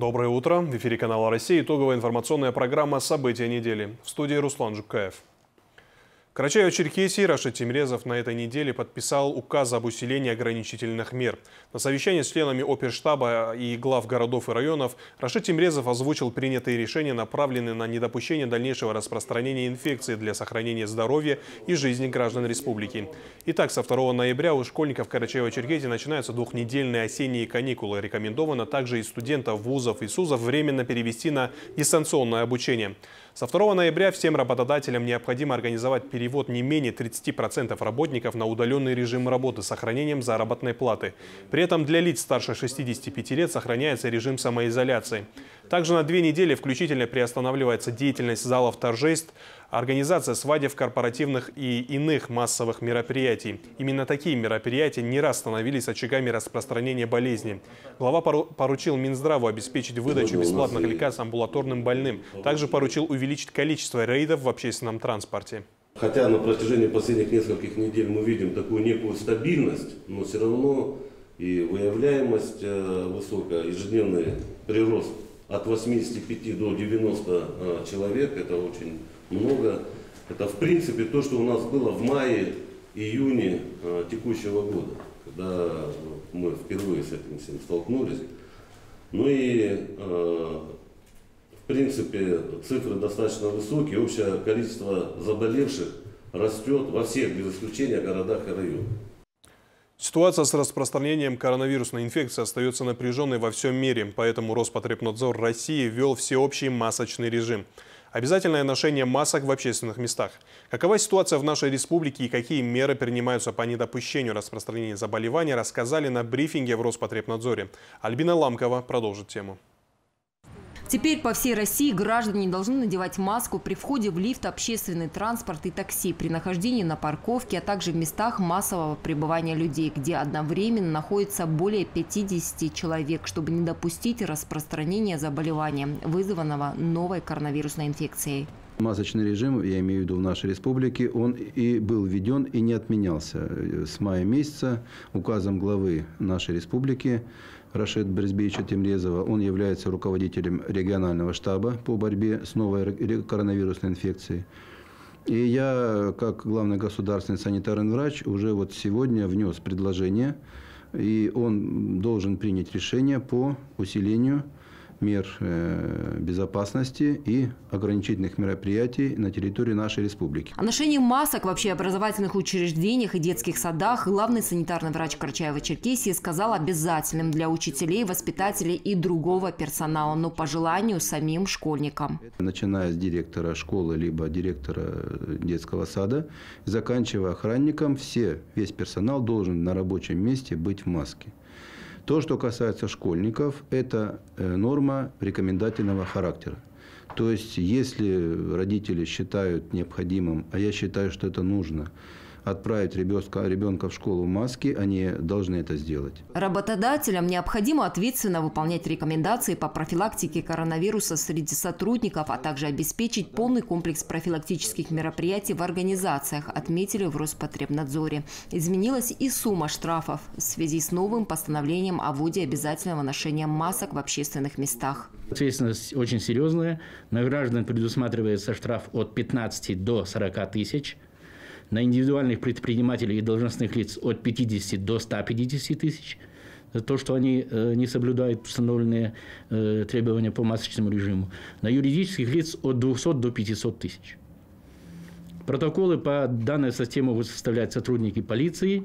Доброе утро. В эфире канала «Россия». Итоговая информационная программа «События недели». В студии Руслан Жукаев. В Карачаево-Черкесии Рашид Тимрезов на этой неделе подписал указ об усилении ограничительных мер. На совещании с членами оперштаба и глав городов и районов Рашид Тимрезов озвучил принятые решения, направленные на недопущение дальнейшего распространения инфекции для сохранения здоровья и жизни граждан республики. Итак, со 2 ноября у школьников Карачаево-Черкесии начинаются двухнедельные осенние каникулы. Рекомендовано также и студентов вузов и СУЗов временно перевести на дистанционное обучение. Со 2 ноября всем работодателям необходимо организовать перевод не менее 30% работников на удаленный режим работы с сохранением заработной платы. При этом для лиц старше 65 лет сохраняется режим самоизоляции. Также на 2 недели включительно приостанавливается деятельность залов торжеств, организация свадеб, корпоративных и иных массовых мероприятий. Именно такие мероприятия не раз становились очагами распространения болезни. Глава поручил Минздраву обеспечить выдачу бесплатных лекарств амбулаторным больным. Также поручил увеличить количество рейдов в общественном транспорте. Хотя на протяжении последних нескольких недель мы видим такую некую стабильность, но все равно и выявляемость высокая, ежедневный прирост от 85 до 90 человек, это очень много. Это в принципе то, что у нас было в мае-июне текущего года, когда мы впервые с этим всем столкнулись. Ну и в принципе цифры достаточно высокие, общее количество заболевших растет во всех, без исключения, городах и районах. Ситуация с распространением коронавирусной инфекции остается напряженной во всем мире, поэтому Роспотребнадзор России ввел всеобщий масочный режим. Обязательное ношение масок в общественных местах. Какова ситуация в нашей республике и какие меры принимаются по недопущению распространения заболевания, рассказали на брифинге в Роспотребнадзоре. Альбина Ламкова продолжит тему. Теперь по всей России граждане должны надевать маску при входе в лифт, общественный транспорт и такси, при нахождении на парковке, а также в местах массового пребывания людей, где одновременно находится более 50 человек, чтобы не допустить распространения заболевания, вызванного новой коронавирусной инфекцией. Масочный режим, я имею в виду в нашей республике, он и был введен и не отменялся. С мая месяца указом главы нашей республики Рашида Берзбеевича Тимрезова, он является руководителем регионального штаба по борьбе с новой коронавирусной инфекцией. И я, как главный государственный санитарный врач, уже вот сегодня внес предложение, и он должен принять решение по усилению мер безопасности и ограничительных мероприятий на территории нашей республики. О ношении масок в общеобразовательных учреждениях и детских садах главный санитарный врач Карачаево-Черкесии сказал обязательным для учителей, воспитателей и другого персонала, но по желанию самим школьникам. Начиная с директора школы либо директора детского сада, заканчивая охранником, весь персонал должен на рабочем месте быть в маске. То, что касается школьников, это норма рекомендательного характера. То есть, если родители считают необходимым, а я считаю, что это нужно, отправить ребенка в школу в маске, они должны это сделать. Работодателям необходимо ответственно выполнять рекомендации по профилактике коронавируса среди сотрудников, а также обеспечить полный комплекс профилактических мероприятий в организациях, отметили в Роспотребнадзоре. Изменилась и сумма штрафов в связи с новым постановлением о вводе обязательного ношения масок в общественных местах. Ответственность очень серьезная. На граждан предусматривается штраф от 15 до 40 тысяч. На индивидуальных предпринимателей и должностных лиц от 50 до 150 тысяч за то, что они не соблюдают установленные требования по масочному режиму. На юридических лиц от 200 до 500 тысяч. Протоколы по данной системе будут составлять сотрудники полиции,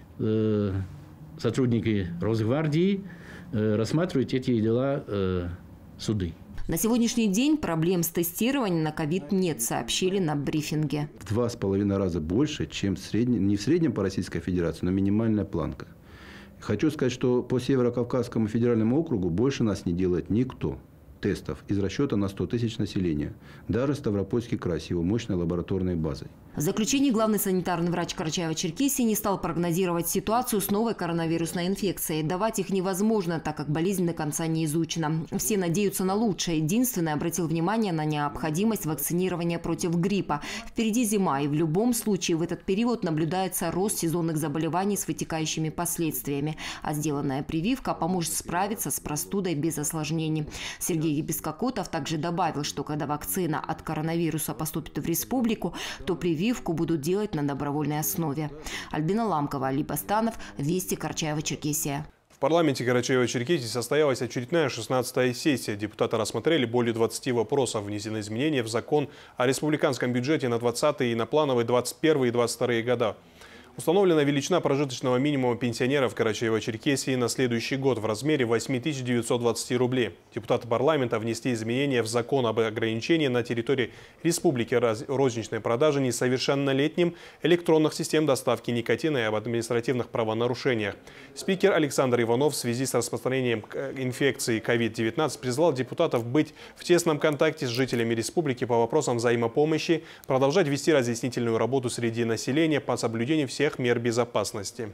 сотрудники Росгвардии, рассматривать эти дела суды. На сегодняшний день проблем с тестированием на ковид нет, сообщили на брифинге. В 2,5 раза больше, чем не в среднем по Российской Федерации, но минимальная планка. Хочу сказать, что по Северо-Кавказскому федеральному округу больше нас не делает никто. тестов из расчета на 100 тысяч населения. Даже Ставропольский край с его мощной лабораторной базой. В заключении главный санитарный врач Карачаево-Черкесии не стал прогнозировать ситуацию с новой коронавирусной инфекцией. Давать их невозможно, так как болезнь до конца не изучена. Все надеются на лучшее. Единственное, обратил внимание на необходимость вакцинирования против гриппа. Впереди зима, и в любом случае в этот период наблюдается рост сезонных заболеваний с вытекающими последствиями. А сделанная прививка поможет справиться с простудой без осложнений. Сергей Бескокотов также добавил, что когда вакцина от коронавируса поступит в республику, то прививку будут делать на добровольной основе. Альбина Ламкова, Али Бастанов, Вести, Карачаево-Черкесия. В парламенте Карачаево-Черкесии состоялась очередная 16-я сессия. Депутаты рассмотрели более 20 вопросов. Внесены изменения в закон о республиканском бюджете на 20 и на плановые 21 и 22 года. Установлена величина прожиточного минимума пенсионеров Карачаево-Черкесии на следующий год в размере 8920 рублей. Депутаты парламента внесли изменения в закон об ограничении на территории республики розничной продажи несовершеннолетним электронных систем доставки никотина и об административных правонарушениях. Спикер Александр Иванов в связи с распространением инфекции COVID-19 призвал депутатов быть в тесном контакте с жителями республики по вопросам взаимопомощи, продолжать вести разъяснительную работу среди населения по соблюдению всех мер безопасности.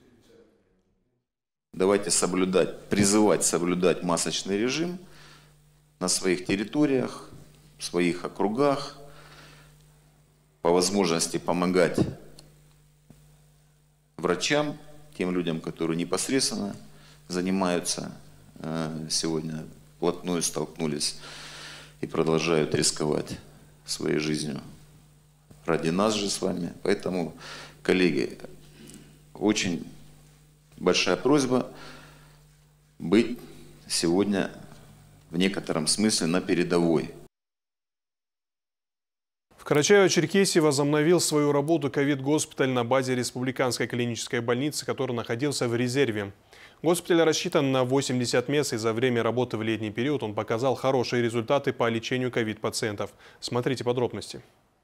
Давайте призывать соблюдать масочный режим на своих территориях, в своих округах, по возможности помогать врачам, тем людям, которые непосредственно занимаются, сегодня вплотную столкнулись и продолжают рисковать своей жизнью ради нас же с вами. Поэтому, коллеги, очень большая просьба быть сегодня в некотором смысле на передовой. В Карачаево-Черкесии возобновил свою работу ковид-госпиталь на базе Республиканской клинической больницы, который находился в резерве. Госпиталь рассчитан на 80 мест, и за время работы в летний период он показал хорошие результаты по лечению ковид-пациентов. Смотрите подробности.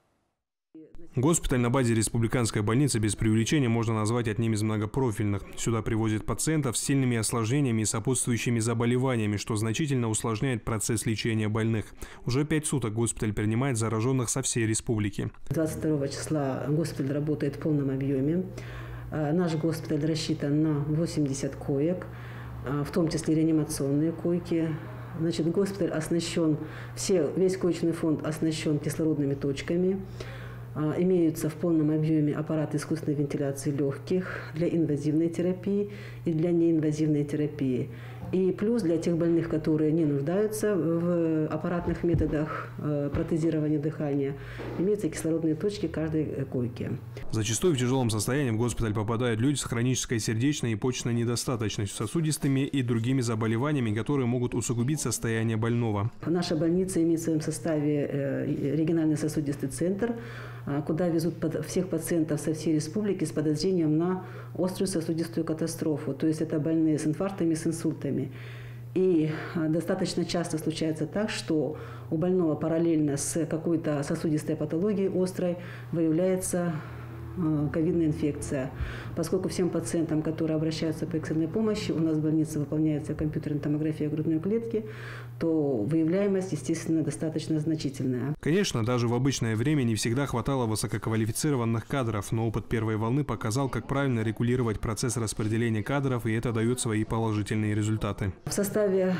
Госпиталь на базе Республиканской больницы без преувеличения можно назвать одним из многопрофильных. Сюда привозят пациентов с сильными осложнениями и сопутствующими заболеваниями, что значительно усложняет процесс лечения больных. Уже 5 суток госпиталь принимает зараженных со всей республики. 22 числа госпиталь работает в полном объеме. Наш госпиталь рассчитан на 80 коек, в том числе реанимационные койки. Значит, госпиталь оснащен, весь коечный фонд оснащен кислородными точками. Имеются в полном объеме аппараты искусственной вентиляции легких для инвазивной терапии и для неинвазивной терапии. И плюс для тех больных, которые не нуждаются в аппаратных методах протезирования дыхания, имеются кислородные точки каждой койки. Зачастую в тяжелом состоянии в госпиталь попадают люди с хронической сердечной и почечной недостаточностью, сосудистыми и другими заболеваниями, которые могут усугубить состояние больного. Наша больница имеет в своем составе региональный сосудистый центр, куда везут всех пациентов со всей республики с подозрением на острую сосудистую катастрофу. То есть это больные с инфарктами, с инсультами. И достаточно часто случается так, что у больного параллельно с какой-то сосудистой патологией острой выявляется ковидная инфекция. Поскольку всем пациентам, которые обращаются по экстренной помощи, у нас в больнице выполняется компьютерная томография грудной клетки, то выявляемость, естественно, достаточно значительная. Конечно, даже в обычное время не всегда хватало высококвалифицированных кадров, но опыт первой волны показал, как правильно регулировать процесс распределения кадров, и это дает свои положительные результаты. В составе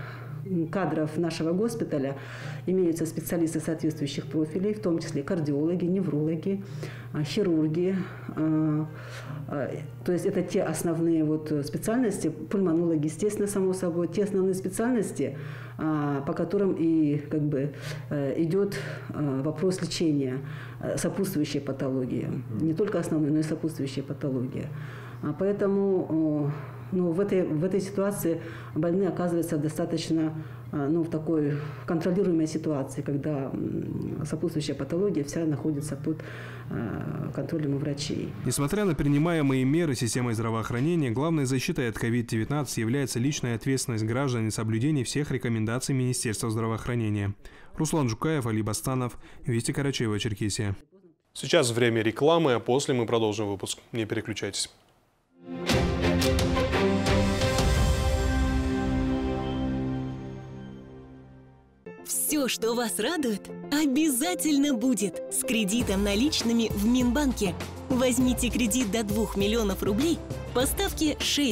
кадров нашего госпиталя имеются специалисты соответствующих профилей, в том числе кардиологи, неврологи, хирурги. То есть это те основные специальности, пульмонологи, естественно, само собой, те основные специальности, по которым и идет вопрос лечения сопутствующей патологии. Не только основной, но и сопутствующей патологии. Поэтому в этой ситуации больные оказываются достаточно в такой контролируемой ситуации, когда сопутствующая патология вся находится под контролем у врачей. Несмотря на принимаемые меры системой здравоохранения, главной защитой от COVID-19 является личная ответственность граждан и соблюдение всех рекомендаций Министерства здравоохранения. Руслан Жукаев, Али Бастанов, Вести, Карачаево-Черкесия. Сейчас время рекламы, а после мы продолжим выпуск. Не переключайтесь. Все, что вас радует, обязательно будет с кредитом наличными в Минбанке. Возьмите кредит до 2 миллионов рублей по ставке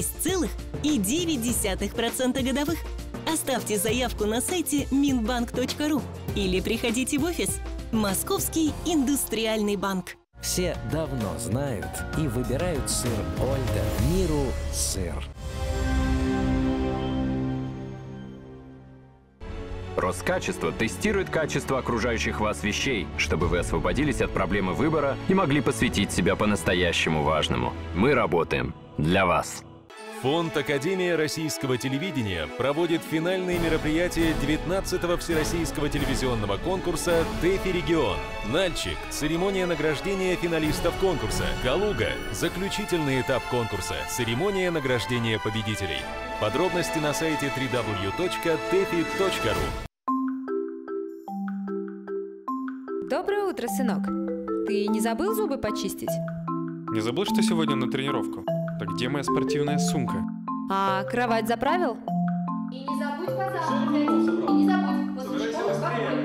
6,9% годовых. Оставьте заявку на сайте minbank.ru или приходите в офис. Московский индустриальный банк. Все давно знают и выбирают сыр Ольда. Миру сыр. Роскачество тестирует качество окружающих вас вещей, чтобы вы освободились от проблемы выбора и могли посвятить себя по-настоящему важному. Мы работаем для вас. Фонд Академия российского телевидения проводит финальные мероприятия 19-го Всероссийского телевизионного конкурса «ТЭФИ Регион». Нальчик – церемония награждения финалистов конкурса. Калуга – заключительный этап конкурса, церемония награждения победителей. Подробности на сайте www.tefi.ru. Доброе утро, сынок. Ты не забыл зубы почистить? Не забыл, что сегодня на тренировку? Так где моя спортивная сумка? А кровать заправил? И не забудь, пожалуйста. И не забудь. После школы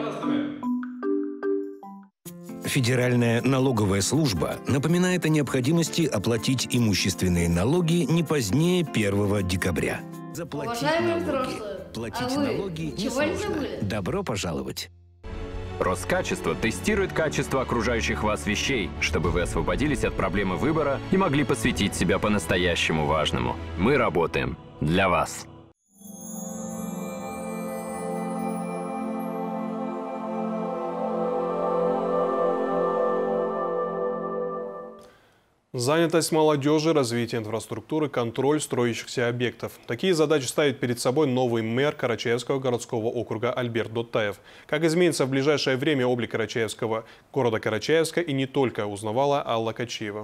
Федеральная налоговая служба напоминает о необходимости оплатить имущественные налоги не позднее 1 декабря. Заплатить налоги. Платить налоги несложно. Добро пожаловать. Роскачество тестирует качество окружающих вас вещей, чтобы вы освободились от проблемы выбора и могли посвятить себя по-настоящему важному. Мы работаем для вас. Занятость молодежи, развитие инфраструктуры, контроль строящихся объектов. Такие задачи ставит перед собой новый мэр Карачаевского городского округа Альберт Доттаев. Как изменится в ближайшее время облик города Карачаевска и не только, узнавала Алла Качиева.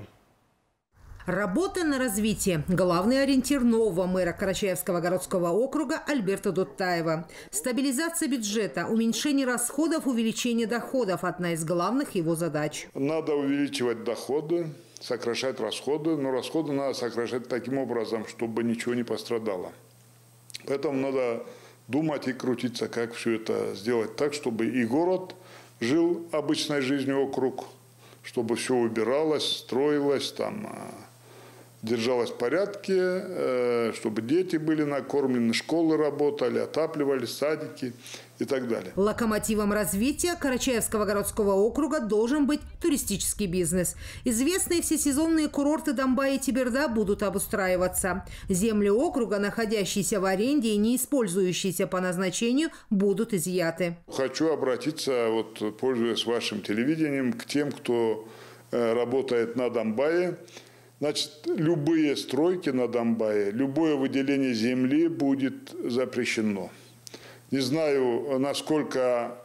Работа на развитие – главный ориентир нового мэра Карачаевского городского округа Альберта Доттаева. Стабилизация бюджета, уменьшение расходов, увеличение доходов – одна из главных его задач. Надо увеличивать доходы, сокращать расходы, но расходы надо сокращать таким образом, чтобы ничего не пострадало. Поэтому надо думать и крутиться, как все это сделать так, чтобы и город жил обычной жизнью округ, чтобы все убиралось, строилось, там, держалось в порядке, чтобы дети были накормлены, школы работали, отапливались, садики и так далее. Локомотивом развития Карачаевского городского округа должен быть туристический бизнес. Известные всесезонные курорты Домбай и Теберда будут обустраиваться. Земли округа, находящиеся в аренде и не использующиеся по назначению, будут изъяты. Хочу обратиться, пользуясь вашим телевидением, к тем, кто работает на Домбае. Значит, любые стройки на Домбае, любое выделение земли будет запрещено. Не знаю, насколько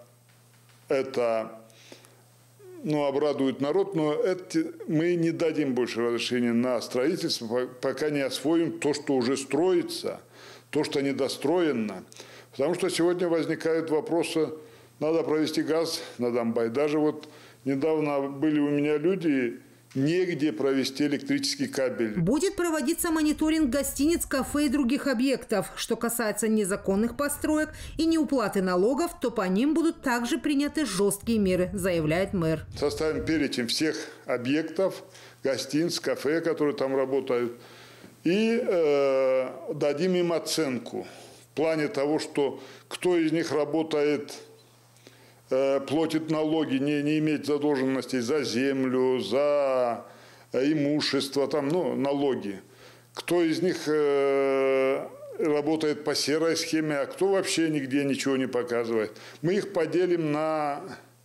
это обрадует народ, но мы не дадим больше разрешения на строительство, пока не освоим то, что уже строится, то, что недостроено. Потому что сегодня возникают вопросы, надо провести газ на Домбай. Даже недавно были у меня люди, негде провести электрический кабель. Будет проводиться мониторинг гостиниц, кафе и других объектов. Что касается незаконных построек и неуплаты налогов, то по ним будут также приняты жесткие меры, заявляет мэр. Составим перечень всех объектов, гостиниц, кафе, которые там работают, и дадим им оценку в плане того, что кто из них работает, платит налоги, не имеет задолженностей за землю, за имущество, налоги. Кто из них работает по серой схеме, а кто вообще нигде ничего не показывает. Мы их поделим на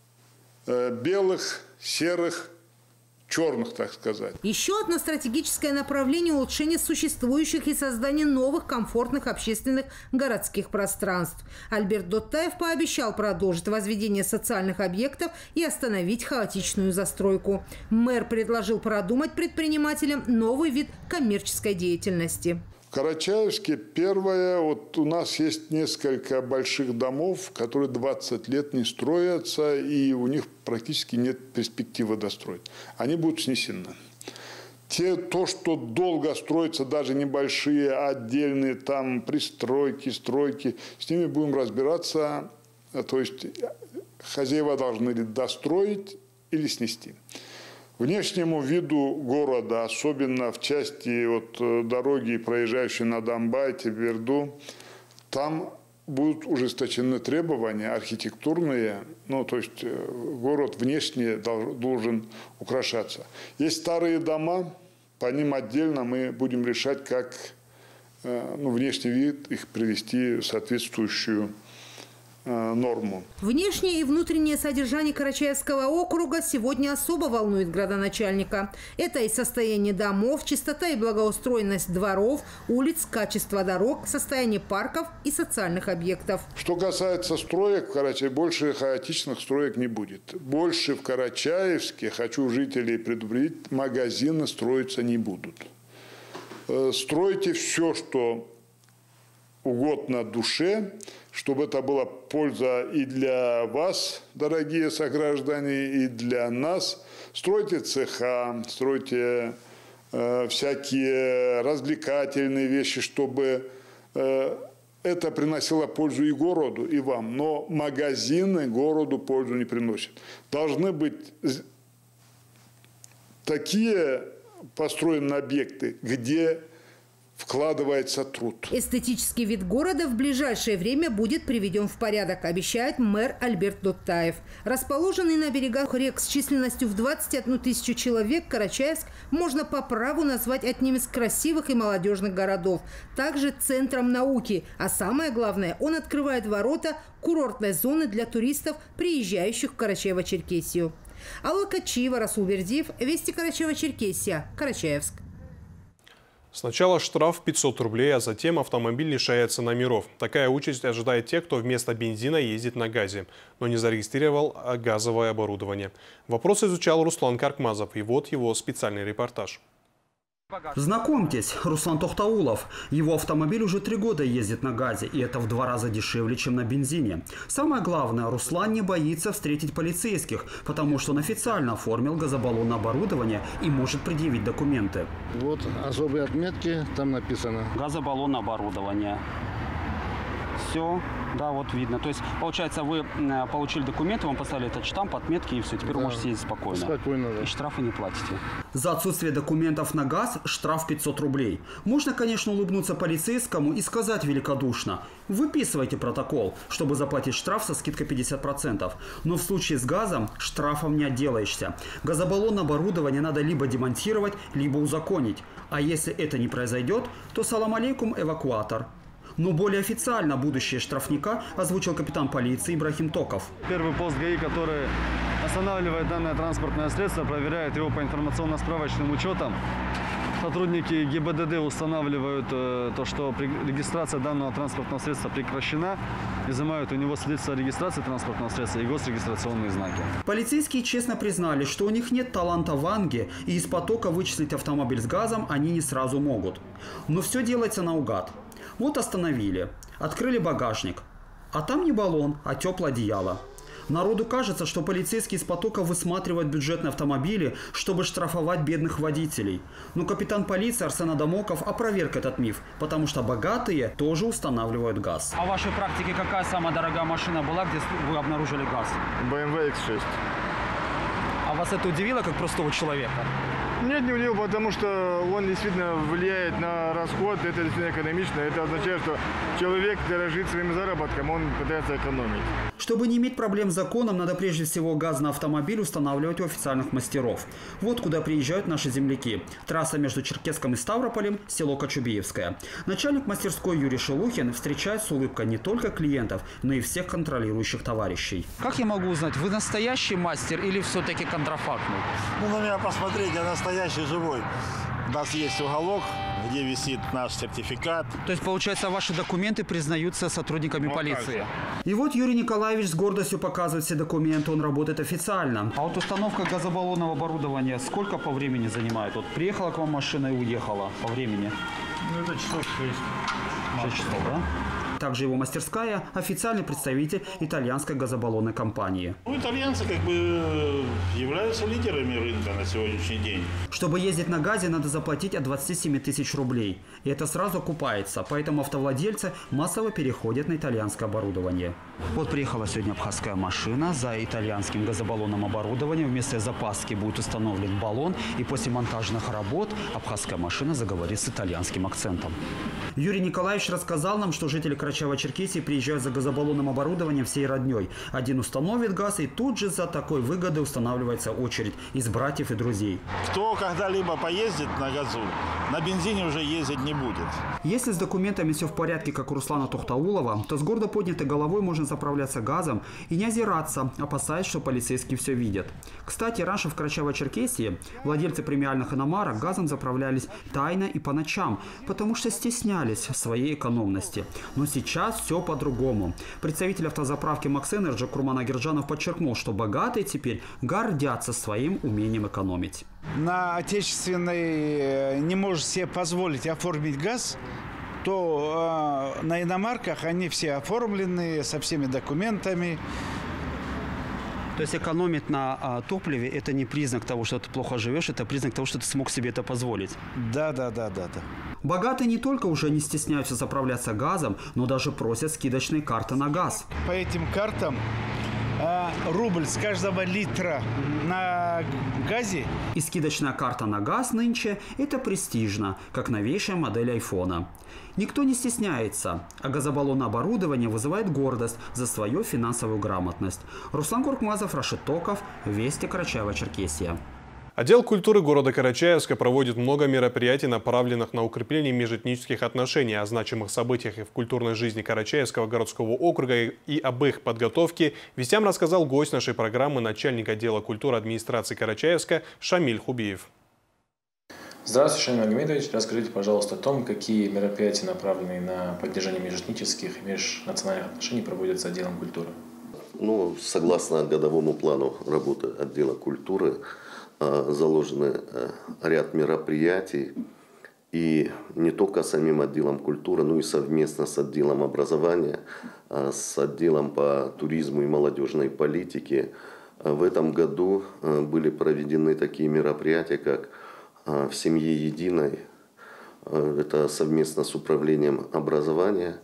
белых, серых, черных, так сказать. Еще одно стратегическое направление – улучшение существующих и создание новых комфортных общественных городских пространств. Альберт Доттаев пообещал продолжить возведение социальных объектов и остановить хаотичную застройку. Мэр предложил продумать предпринимателям новый вид коммерческой деятельности. В Карачаевске первое, у нас есть несколько больших домов, которые 20 лет не строятся, и у них практически нет перспективы достроить. Они будут снесены. То, что долго строится, даже небольшие, отдельные там пристройки, стройки, с ними будем разбираться то есть хозяева должны или достроить, или снести. Внешнему виду города, особенно в части дороги, проезжающей на Донбай, Теберду, там будут ужесточены требования архитектурные, то есть город внешне должен украшаться. Есть старые дома, по ним отдельно мы будем решать, как внешний вид их привести в соответствующую норму. Внешнее и внутреннее содержание Карачаевского округа сегодня особо волнует градоначальника. Это и состояние домов, чистота и благоустроенность дворов, улиц, качество дорог, состояние парков и социальных объектов. Что касается строек в Карачаеве, больше хаотичных строек не будет. Больше в Карачаевске, хочу жителей предупредить, магазины строиться не будут. Стройте все, что угодно душе, чтобы это была польза и для вас, дорогие сограждане, и для нас. Стройте цеха, стройте всякие развлекательные вещи, чтобы это приносило пользу и городу, и вам. Но магазины городу пользу не приносят. Должны быть такие построены объекты, где вкладывается труд. Эстетический вид города в ближайшее время будет приведен в порядок, обещает мэр Альберт Доттаев. Расположенный на берегах рек с численностью в 21 тысячу человек, Карачаевск можно по праву назвать одним из красивых и молодежных городов. Также центром науки. А самое главное, он открывает ворота курортной зоны для туристов, приезжающих в Карачаево-Черкесию. Алла Качиева, Расул Бердиев, Вести Карачаево-Черкесия, Карачаевск. Сначала штраф 500 рублей, а затем автомобиль лишается номеров. Такая участь ожидает тех, кто вместо бензина ездит на газе, но не зарегистрировал газовое оборудование. Вопрос изучал Руслан Каркмазов, и вот его специальный репортаж. Знакомьтесь, Руслан Тохтаулов. Его автомобиль уже 3 года ездит на газе, и это в 2 раза дешевле, чем на бензине. Самое главное, Руслан не боится встретить полицейских, потому что он официально оформил газобаллонное оборудование и может предъявить документы. Вот особые отметки, там написано. Газобаллонное оборудование. Все, да, вот видно. То есть, получается, вы получили документы, вам поставили этот штамп, отметки, и все, теперь вы можете ездить спокойно. Спокойно, да. И штрафы не платите. За отсутствие документов на газ штраф 500 рублей. Можно, конечно, улыбнуться полицейскому и сказать великодушно: выписывайте протокол, чтобы заплатить штраф со скидкой 50%. Но в случае с газом штрафом не отделаешься. Газобаллонное оборудование надо либо демонтировать, либо узаконить. А если это не произойдет, то салам алейкум эвакуатор. Но более официально будущее штрафника озвучил капитан полиции Ибрахим Токов. Первый пост ГАИ, который останавливает данное транспортное средство, проверяет его по информационно-справочным учетам. Сотрудники ГИБДД устанавливают то, что регистрация данного транспортного средства прекращена, изымают у него свидетельство о регистрации транспортного средства и госрегистрационные знаки. Полицейские честно признали, что у них нет таланта в Анге, и из потока вычислить автомобиль с газом они не сразу могут. Но все делается наугад. Вот остановили, открыли багажник, а там не баллон, а теплое одеяло. Народу кажется, что полицейские из потока высматривают бюджетные автомобили, чтобы штрафовать бедных водителей. Но капитан полиции Арсен Адамоков опроверг этот миф, потому что богатые тоже устанавливают газ. А в вашей практике какая самая дорогая машина была, где вы обнаружили газ? BMW X6. А вас это удивило, как простого человека? Нет, не удивил, потому что он действительно влияет на расход, это действительно экономично. Это означает, что человек дорожит своим заработком, он пытается экономить. Чтобы не иметь проблем с законом, надо прежде всего газ на автомобиль устанавливать у официальных мастеров. Вот куда приезжают наши земляки. Трасса между Черкесском и Ставрополем, село Кочубеевское. Начальник мастерской Юрий Шелухин встречает с улыбкой не только клиентов, но и всех контролирующих товарищей. Как я могу узнать, вы настоящий мастер или все-таки контрафактный? На меня посмотреть, я настоящий, живой. У нас есть уголок, где висит наш сертификат. То есть, получается, ваши документы признаются сотрудниками полиции? И вот Юрий Николаевич с гордостью показывает все документы, он работает официально. А вот установка газобаллонного оборудования сколько по времени занимает? Вот приехала к вам машина и уехала по времени? Это часов 6. 6 часов, да? также его мастерская, официальный представитель итальянской газобаллонной компании. Итальянцы как бы являются лидерами рынка на сегодняшний день. Чтобы ездить на газе, надо заплатить от 27 тысяч рублей. И это сразу окупается, поэтому автовладельцы массово переходят на итальянское оборудование. Вот приехала сегодня абхазская машина за итальянским газобаллонным оборудованием. Вместо запаски будет установлен баллон, и после монтажных работ абхазская машина заговорит с итальянским акцентом. Юрий Николаевич рассказал нам, что жители Карачаево-Черкесии приезжают за газобаллонным оборудованием всей родней. Один установит газ, и тут же за такой выгодой устанавливается очередь из братьев и друзей. Кто когда-либо поездит на газу, на бензине уже ездить не будет. Если с документами все в порядке, как у Руслана Тухтаулова, то с гордо поднятой головой можно заправляться газом и не озираться, опасаясь, что полицейские все видят. Кстати, раньше в Карачаево-Черкесии владельцы премиальных иномарок газом заправлялись тайно и по ночам, потому что стеснялись своей экономности. Но сейчас все по-другому. Представитель автозаправки Max Energy Курман Агирджанов подчеркнул, что богатые теперь гордятся своим умением экономить. На отечественной не может себе позволить оформить газ, то на иномарках они все оформлены со всеми документами. То есть экономить на топливе – это не признак того, что ты плохо живешь, это признак того, что ты смог себе это позволить. Да. Богатые не только уже не стесняются заправляться газом, но даже просят скидочные карты на газ. По этим картам рубль с каждого литра на газе. И скидочная карта на газ нынче – это престижно, как новейшая модель айфона. Никто не стесняется, а газобаллонное оборудование вызывает гордость за свою финансовую грамотность. Руслан Куркмазов, Рашид Токов, Вести, Карачаево-Черкесия. Отдел культуры города Карачаевска проводит много мероприятий, направленных на укрепление межэтнических отношений. О значимых событиях и в культурной жизни Карачаевского городского округа и об их подготовке вестям рассказал гость нашей программы, начальник отдела культуры администрации Карачаевска Шамиль Хубиев. Здравствуйте, Шамиль Магомедович. Расскажите, пожалуйста, о том, какие мероприятия, направленные на поддержание межэтнических и межнациональных отношений, проводятся отделом культуры. Согласно годовому плану работы отдела культуры, заложены ряд мероприятий, и не только самим отделом культуры, но и совместно с отделом образования, с отделом по туризму и молодежной политике. В этом году были проведены такие мероприятия, как «В семье единой», это совместно с управлением образования.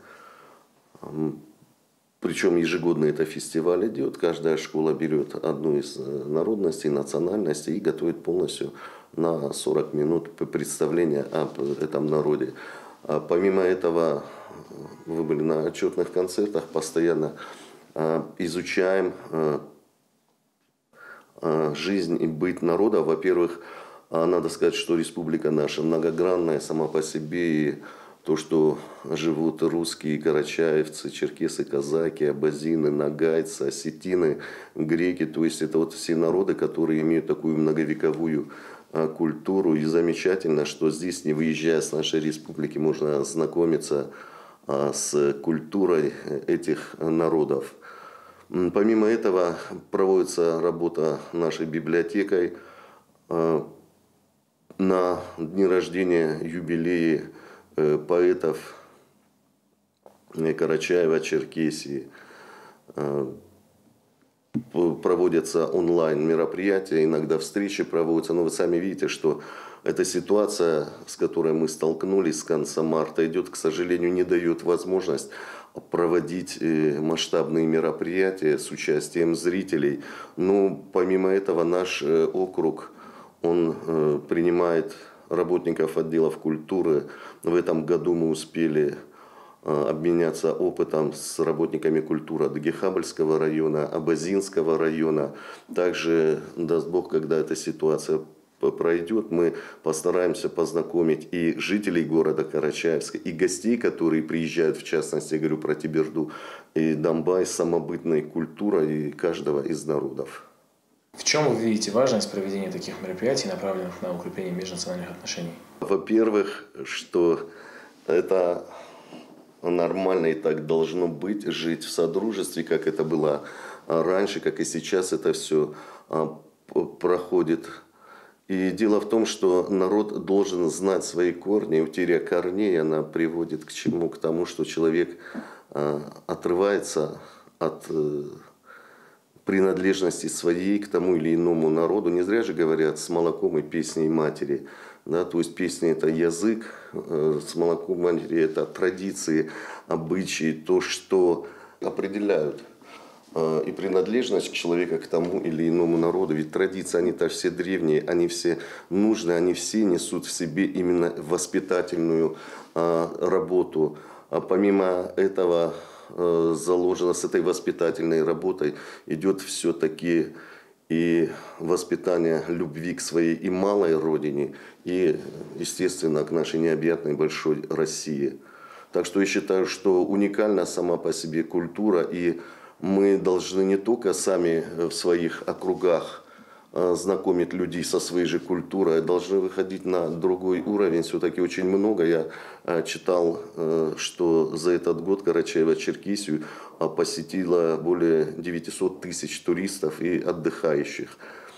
Причем ежегодно это фестиваль идет, каждая школа берет одну из народностей, национальностей и готовит полностью на 40 минут представление об этом народе. Помимо этого, вы были на отчетных концертах, постоянно изучаем жизнь и быт народа. Во-первых, надо сказать, что республика наша многогранная сама по себе, и то, что живут русские, карачаевцы, черкесы, казаки, абазины, нагайцы, осетины, греки. То есть это вот все народы, которые имеют такую многовековую культуру. И замечательно, что здесь, не выезжая с нашей республики, можно ознакомиться с культурой этих народов. Помимо этого проводится работа нашей библиотекой на дни рождения, юбилеи поэтов Карачаева, Черкесии. Проводятся онлайн мероприятия, иногда встречи проводятся, но вы сами видите, что эта ситуация, с которой мы столкнулись с конца марта, идет, к сожалению, не дает возможность проводить масштабные мероприятия с участием зрителей. Но помимо этого наш округ, он принимает работников отделов культуры. В этом году мы успели обменяться опытом с работниками культуры Дагихабльского района, Абазинского района. Также, даст Бог, когда эта ситуация пройдет, мы постараемся познакомить и жителей города Карачаевска, и гостей, которые приезжают, в частности, я говорю про Теберду и Донбай, с самобытной культурой каждого из народов. В чем вы видите важность проведения таких мероприятий, направленных на укрепление межнациональных отношений? Во-первых, что это нормально и так должно быть, жить в содружестве, как это было раньше, как и сейчас это все проходит. И дело в том, что народ должен знать свои корни. Утеря корней, она приводит к чему? К тому, что человек отрывается от принадлежности своей к тому или иному народу. Не зря же говорят «с молоком и песней матери». Да, то есть песня – это язык, с молоком матери – это традиции, обычаи, то, что определяют и принадлежность человека к тому или иному народу. Ведь традиции, они-то все древние, они все нужны, они все несут в себе именно воспитательную работу. А помимо этого заложено с этой воспитательной работой идет все-таки и воспитание любви к своей и малой родине, и, естественно, к нашей необъятной большой России. Так что я считаю, что уникальна сама по себе культура, и мы должны не только сами в своих округах знакомить людей со своей же культурой, а должны выходить на другой уровень. Все-таки очень много я читал, что за этот год Карачаево-Черкесию посетило более 900 тысяч туристов и отдыхающих.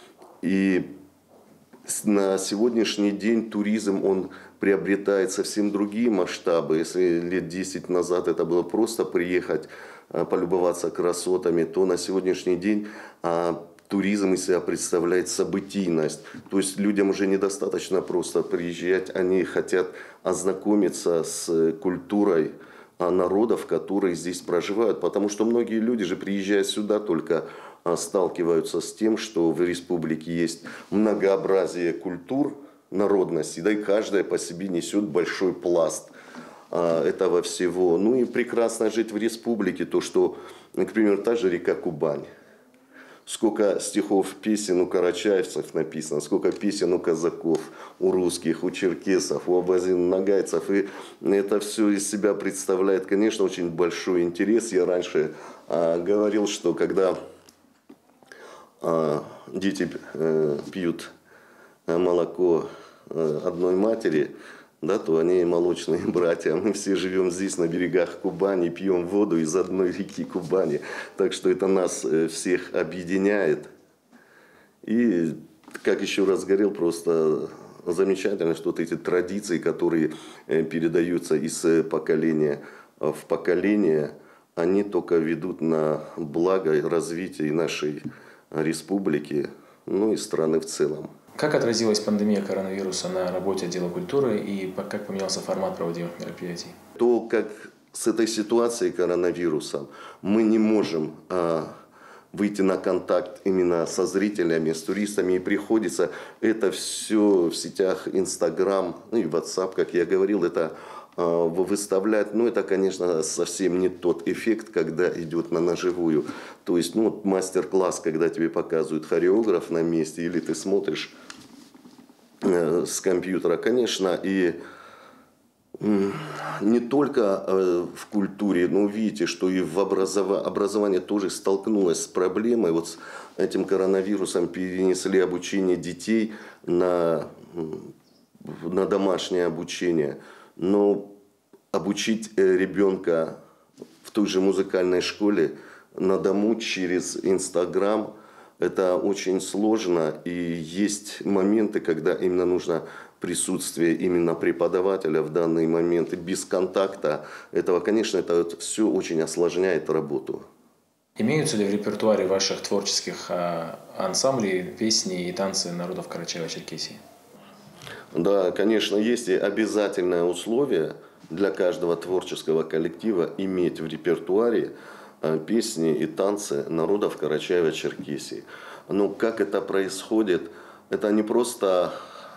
И на сегодняшний день туризм, он приобретает совсем другие масштабы. Если лет 10 назад это было просто приехать, полюбоваться красотами, то на сегодняшний день туризм из себя представляет событийность. То есть людям уже недостаточно просто приезжать, они хотят ознакомиться с культурой народов, которые здесь проживают. Потому что многие люди же, приезжая сюда, только сталкиваются с тем, что в республике есть многообразие культур, народностей, да и каждая по себе несет большой пласт этого всего. Ну и прекрасно жить в республике, то что, например, та же река Кубань. Сколько стихов, песен у карачаевцев написано, сколько песен у казаков, у русских, у черкесов, у абазин, нагайцев. И это все из себя представляет, конечно, очень большой интерес. Я раньше говорил, что когда дети пьют молоко одной матери, да, то они молочные братья. Мы все живем здесь, на берегах Кубани, пьем воду из одной реки Кубани. Так что это нас всех объединяет. И, как еще раз говорил, просто замечательно, что вот эти традиции, которые передаются из поколения в поколение, они только ведут на благо и развитие нашей республики, ну и страны в целом. Как отразилась пандемия коронавируса на работе отдела культуры и как поменялся формат проводимых мероприятий? То, как с этой ситуацией коронавирусом мы не можем выйти на контакт именно со зрителями, с туристами, и приходится это все в сетях Instagram, ну и WhatsApp, как я говорил, это выставлять, но это, конечно, совсем не тот эффект, когда идет на наживую. То есть, ну, вот мастер-класс, когда тебе показывают хореограф на месте, или ты смотришь с компьютера, конечно, и не только в культуре, но видите, что и в образовании тоже столкнулось с проблемой. Вот с этим коронавирусом перенесли обучение детей на домашнее обучение. Но обучить ребенка в той же музыкальной школе на дому через Инстаграм – это очень сложно. И есть моменты, когда именно нужно присутствие именно преподавателя в данный момент. И без контакта этого, конечно, это все очень осложняет работу. Имеются ли в репертуаре ваших творческих ансамблей песни и танцы народов Карачаево-Черкесии? Да, конечно, есть и обязательное условие для каждого творческого коллектива иметь в репертуаре песни и танцы народов Карачаево-Черкесии. Но как это происходит, это не просто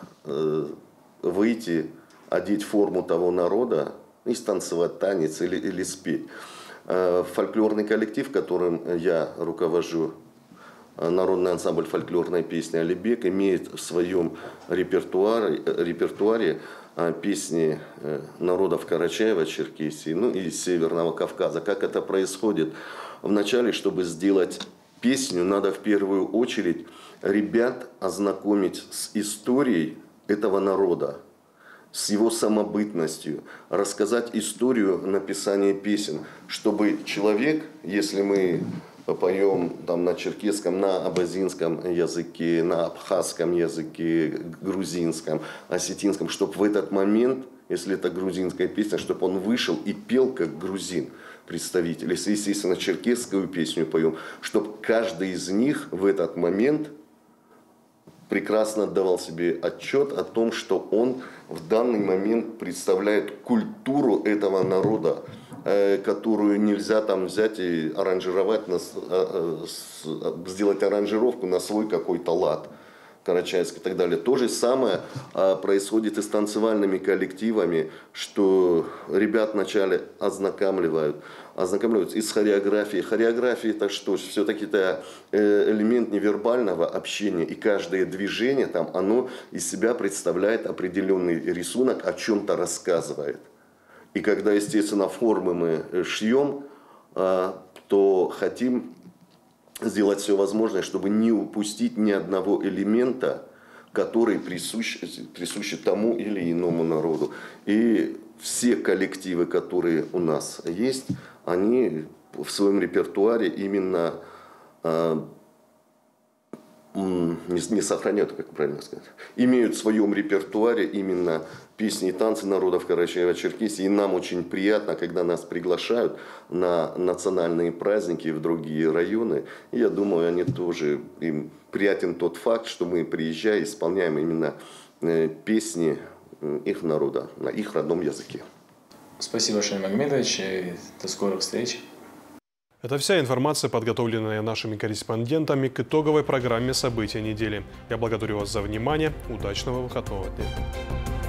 выйти, одеть форму того народа и станцевать танец или спеть. Фольклорный коллектив, которым я руковожу, народный ансамбль фольклорной песни «Алибек», имеет в своем репертуаре песни народов Карачаево-Черкесии, ну и Северного Кавказа. Как это происходит? Вначале, чтобы сделать песню, надо в первую очередь ребят ознакомить с историей этого народа, с его самобытностью, рассказать историю написания песен, чтобы человек, если мы поем там на черкесском, на абазинском языке, на абхазском языке, грузинском, осетинском, чтобы в этот момент, если это грузинская песня, чтобы он вышел и пел как грузин. представителей, если, естественно, черкесскую песню поем, чтобы каждый из них в этот момент прекрасно отдавал себе отчет о том, что он в данный момент представляет культуру этого народа, которую нельзя там взять и аранжировать, сделать аранжировку на свой какой-то лад карачаевский и так далее. То же самое происходит и с танцевальными коллективами, что ребят вначале ознакомливают и с хореографией. Хореография это что? Все-таки это элемент невербального общения, и каждое движение там, оно из себя представляет определенный рисунок, о чем-то рассказывает. И когда, естественно, формы мы шьем, то хотим сделать все возможное, чтобы не упустить ни одного элемента, который присущ тому или иному народу. И все коллективы, которые у нас есть, они в своем репертуаре именно не сохраняют, как правильно сказать, имеют в своем репертуаре именно песни и танцы народов Карачаево-Черкесии. И нам очень приятно, когда нас приглашают на национальные праздники в другие районы. И я думаю, они тоже, им приятен тот факт, что мы, приезжая, исполняем именно песни их народа на их родном языке. Спасибо, Шамиль Магомедович, и до скорых встреч. Это вся информация, подготовленная нашими корреспондентами к итоговой программе «События недели». Я благодарю вас за внимание. Удачного выходного дня.